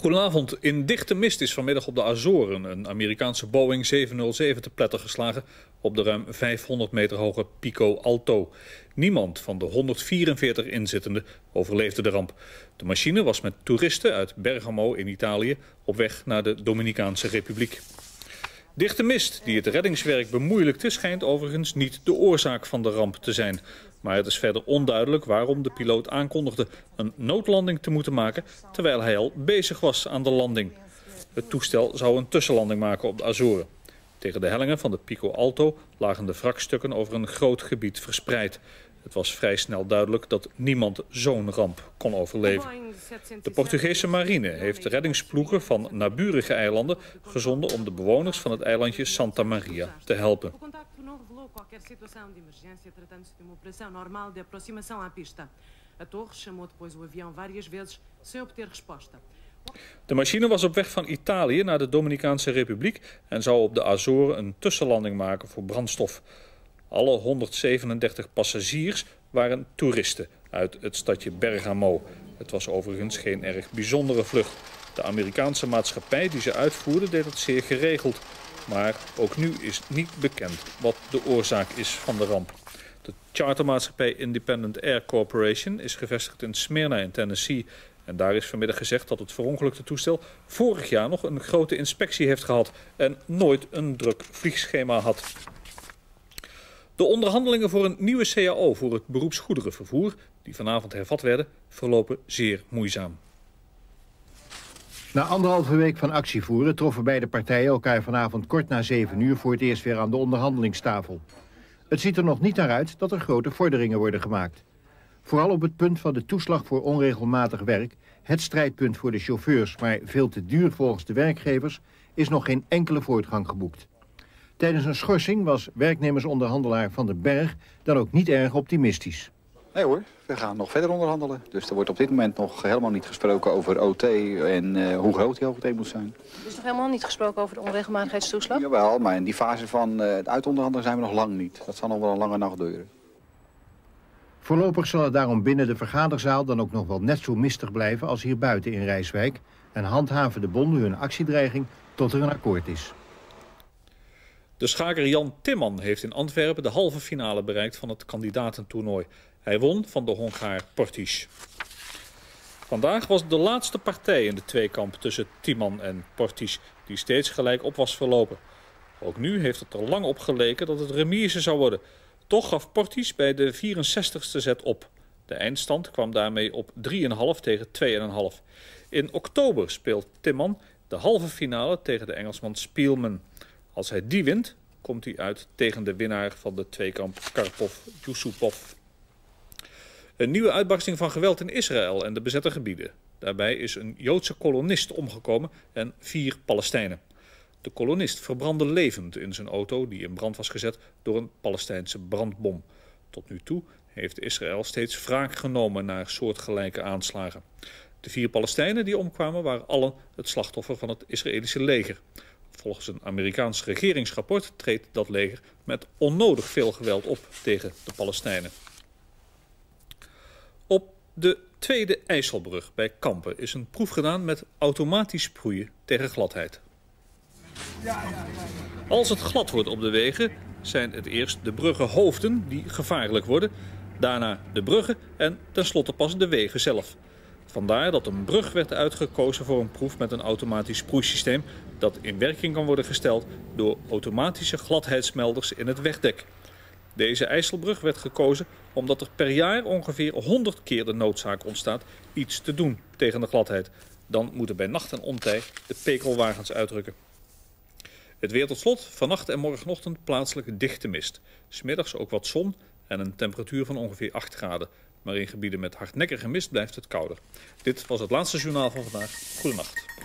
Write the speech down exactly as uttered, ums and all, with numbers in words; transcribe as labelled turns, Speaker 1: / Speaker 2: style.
Speaker 1: Goedenavond. In dichte mist is vanmiddag op de Azoren een Amerikaanse Boeing zevenhonderdzeven te pletter geslagen op de ruim vijfhonderd meter hoge Pico Alto. Niemand van de honderdvierenveertig inzittenden overleefde de ramp. De machine was met toeristen uit Bergamo in Italië op weg naar de Dominicaanse Republiek. Dichte mist die het reddingswerk bemoeilijkte schijnt overigens niet de oorzaak van de ramp te zijn. Maar het is verder onduidelijk waarom de piloot aankondigde een noodlanding te moeten maken terwijl hij al bezig was aan de landing. Het toestel zou een tussenlanding maken op de Azoren. Tegen de hellingen van de Pico Alto lagen de wrakstukken over een groot gebied verspreid. Het was vrij snel duidelijk dat niemand zo'n ramp kon overleven. De Portugese marine heeft reddingsploegen van naburige eilanden gezonden om de bewoners van het eilandje Santa Maria te helpen. De machine was op weg van Italië naar de Dominicaanse Republiek en zou op de Azoren een tussenlanding maken voor brandstof. Alle honderdzevenendertig passagiers waren toeristen uit het stadje Bergamo. Het was overigens geen erg bijzondere vlucht. De Amerikaanse maatschappij die ze uitvoerde deed het zeer geregeld. Maar ook nu is niet bekend wat de oorzaak is van de ramp. De chartermaatschappij Independent Air Corporation is gevestigd in Smyrna in Tennessee. En daar is vanmiddag gezegd dat het verongelukte toestel vorig jaar nog een grote inspectie heeft gehad en nooit een druk vliegschema had. De onderhandelingen voor een nieuwe C A O voor het beroepsgoederenvervoer, die vanavond hervat werden, verlopen zeer moeizaam.
Speaker 2: Na anderhalve week van actievoeren troffen beide partijen elkaar vanavond kort na zeven uur voor het eerst weer aan de onderhandelingstafel. Het ziet er nog niet naar uit dat er grote vorderingen worden gemaakt. Vooral op het punt van de toeslag voor onregelmatig werk, het strijdpunt voor de chauffeurs, maar veel te duur volgens de werkgevers, is nog geen enkele voortgang geboekt. Tijdens een schorsing was werknemersonderhandelaar Van den Berg dan ook niet erg optimistisch.
Speaker 3: Nee hoor, we gaan nog verder onderhandelen. Dus er wordt op dit moment nog helemaal niet gesproken over O T en uh, hoe groot die O T moet zijn.
Speaker 4: Er is nog helemaal niet gesproken over de onregelmatigheidstoeslag?
Speaker 3: Jawel, maar in die fase van uh, het uitonderhandelen zijn we nog lang niet. Dat zal nog wel een lange nacht duren.
Speaker 2: Voorlopig zal het daarom binnen de vergaderzaal dan ook nog wel net zo mistig blijven als hier buiten in Rijswijk. En handhaven de bonden hun actiedreiging tot er een akkoord is.
Speaker 1: De schaker Jan Timman heeft in Antwerpen de halve finale bereikt van het kandidatentoernooi. Hij won van de Hongaar Portis. Vandaag was de laatste partij in de tweekamp tussen Timman en Portis, die steeds gelijk op was verlopen. Ook nu heeft het er lang op geleken dat het remise zou worden. Toch gaf Portis bij de vierenzestigste set op. De eindstand kwam daarmee op drie komma vijf tegen twee komma vijf. In oktober speelt Timman de halve finale tegen de Engelsman Spielman. Als hij die wint, komt hij uit tegen de winnaar van de tweekamp Karpov-Yusupov. Een nieuwe uitbarsting van geweld in Israël en de bezette gebieden. Daarbij is een Joodse kolonist omgekomen en vier Palestijnen. De kolonist verbrandde levend in zijn auto die in brand was gezet door een Palestijnse brandbom. Tot nu toe heeft Israël steeds wraak genomen naar soortgelijke aanslagen. De vier Palestijnen die omkwamen waren allen het slachtoffer van het Israëlische leger. Volgens een Amerikaans regeringsrapport treedt dat leger met onnodig veel geweld op tegen de Palestijnen. Op de Tweede IJsselbrug bij Kampen is een proef gedaan met automatisch sproeien tegen gladheid. Als het glad wordt op de wegen zijn het eerst de bruggenhoofden die gevaarlijk worden, daarna de bruggen en tenslotte pas de wegen zelf. Vandaar dat een brug werd uitgekozen voor een proef met een automatisch sproeisysteem dat in werking kan worden gesteld door automatische gladheidsmelders in het wegdek. Deze IJsselbrug werd gekozen omdat er per jaar ongeveer honderd keer de noodzaak ontstaat iets te doen tegen de gladheid. Dan moeten bij nacht en ontij de pekelwagens uitrukken. Het weer tot slot, vannacht en morgenochtend plaatselijk dichte mist. 'S Middags ook wat zon en een temperatuur van ongeveer acht graden. Maar in gebieden met hardnekkige mist blijft het kouder. Dit was het laatste journaal van vandaag. Goedenacht.